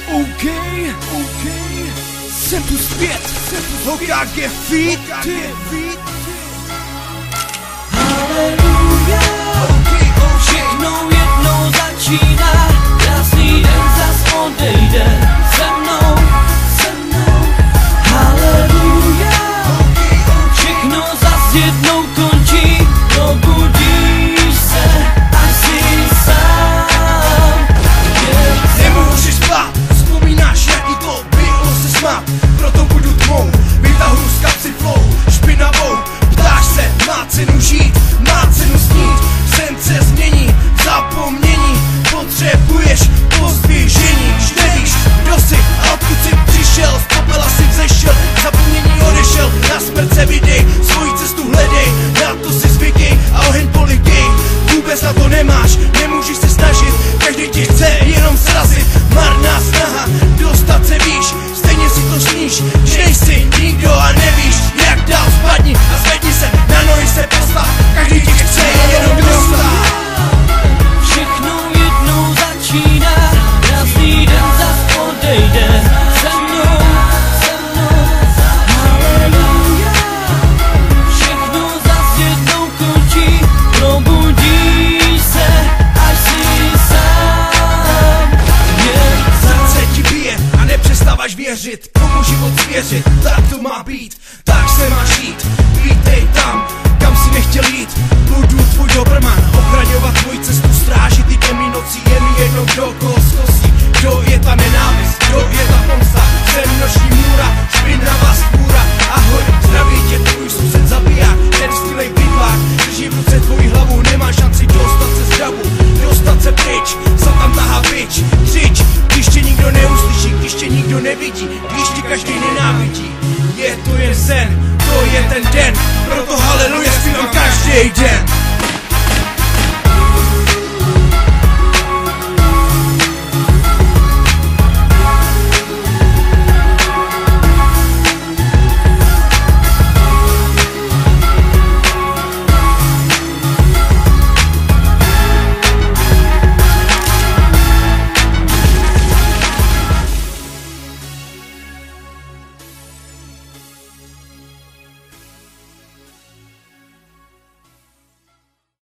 OK, jsem tu zpět, Hokage feat. Haleluja, všechno jednou začíná, krásný den zas odejde se mnou. Haleluja, všechno zas jednou končí, probudíš se, až jsi sám. Nemůžeš spát, vzpomínáš, jaký to bylo se smát, proto budu tmou, vytahuji z kapsy flow, špinavou. Ptáš se, má cenu žít, má cenu snít, sen se změní, zapomnění, potřebuješ pozdvižení. Nevíš, kdo jsi a odkud jsi přišel, z popela si vzešel, zapomnění odešel, na smrt se vydej, svoji cestu hledej, na to si zvykej a oheň polidej. Vůbec na to nemáš, nemůžeš se snažit, každý ti chce jenom srazit. Marná snaha, dostat se výš, stejně si to sníš, že nejsi nikdo a nevíš, jak dál. Spadni a zvedni se, na nohy se postav, každý ti chce jenom dostat. Všechno jednou začíná, krásný den zas odejde se mnou. Haleluja, všechno zas jednou končí, probudíš se, až jsi sám. Srdce ti bije a nepřestáváš věřit, komu život svěřit, tak to má být, tak se máš jít. Vítej tam, kam si nechtěl jít, budu tvůj dobrman, ochraňovat tvoji cestu, strážit i temný nocí, je mi jedno, kdo koho zkosí, kdo je ta nenávist, kdo je ta pomsta, jsem noční můra, špinavá skůra. Ahoj, zdraví tě, tvůj soused zabiják, ten skvělej pitvák, drží v ruce tvoji hlavu, nemá šanci dostat se z davu, dostat se pryč, Satan tahá bič, křič, když tě nikdo neuslyší, když tě nikdo nevidí, když tě každý nenávidí. Je to jen sen, to je ten den, proto haleluja zpívám každý den.